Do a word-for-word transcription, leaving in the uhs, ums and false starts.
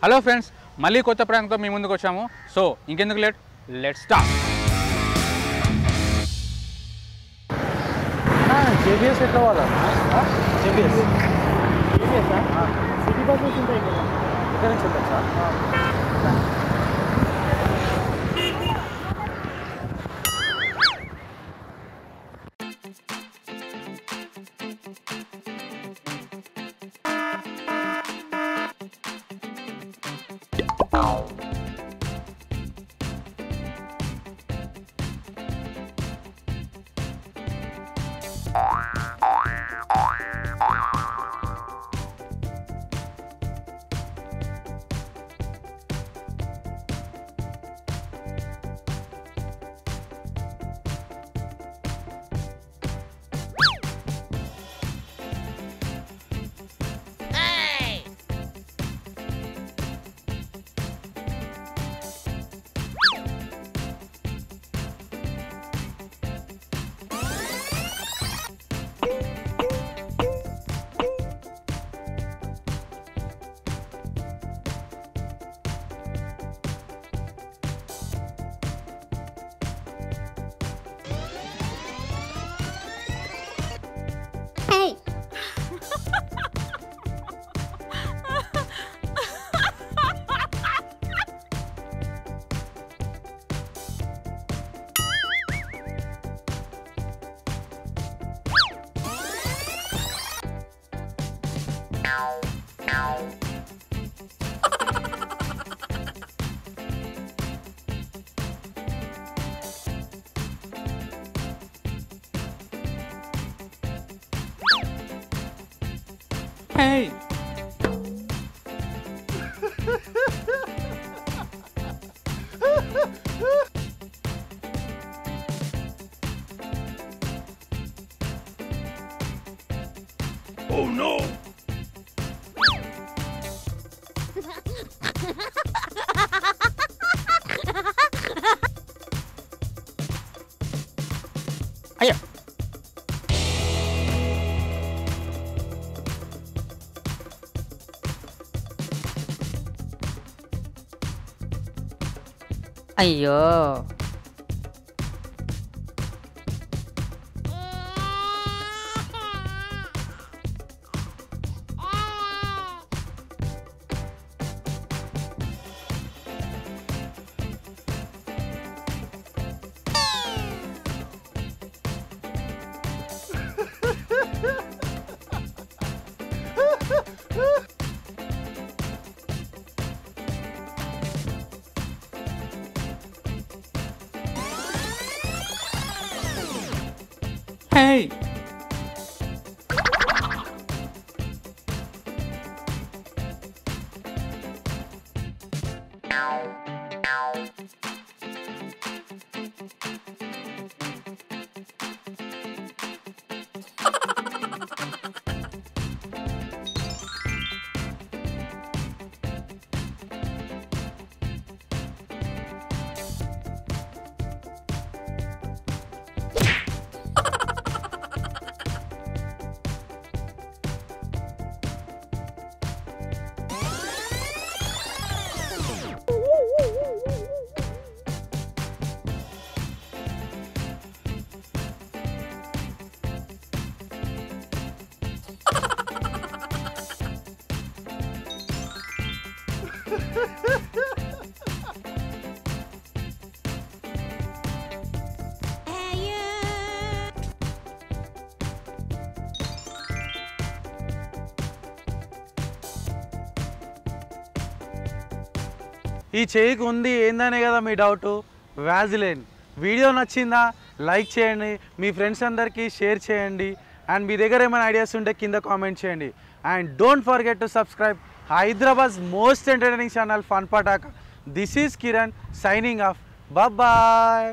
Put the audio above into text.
Hello friends, మళ్ళీ కొత్త ప్రాంక్తో మీ ముందుకు వచ్చాము. సో ఇంకెందుకు లేట్, లెట్స్ స్టార్ట్. జేబీఎస్ ఎట్లా వాళ్ళ జేబీఎస్ జేబీఎస్ సిటీ బస్సెస్ ఉంటాయి ఇక్కడ ఇక్కడ నుంచి వెళ్ళచ్చా? Hey! Oh no! Ayo! అయ్యో Hey! ఈ చేయికి ఉంది ఏందనే కదా మీ డౌట్. వ్యాజిలైన్. వీడియో నచ్చిందా లైక్ చేయండి, మీ ఫ్రెండ్స్ అందరికీ షేర్ చేయండి, అండ్ మీ దగ్గర ఏమైనా ఐడియాస్ ఉంటే కింద కామెంట్ చేయండి. And don't forget to subscribe Hyderabad's most entertaining channel fun Pataka. This is Kiran signing off. Bye.